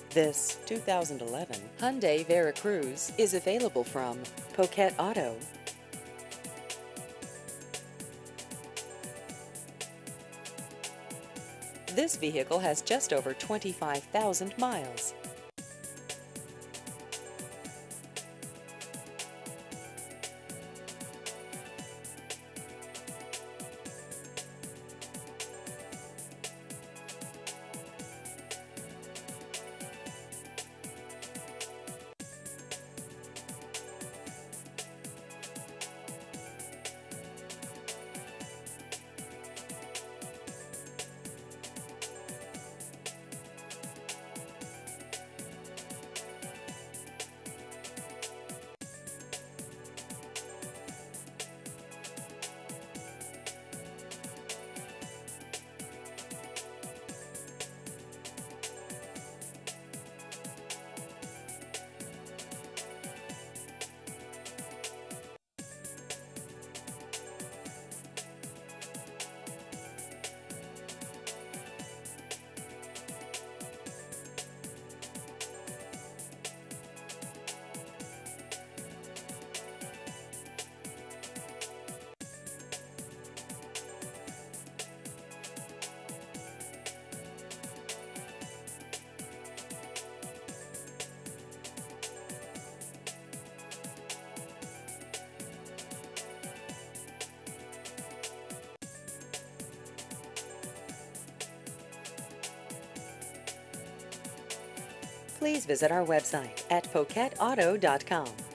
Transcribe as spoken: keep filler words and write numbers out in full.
This two thousand eleven Hyundai Veracruz is available from Poquet Auto. This vehicle has just over twenty-five thousand miles. Please visit our website at poquet auto dot com.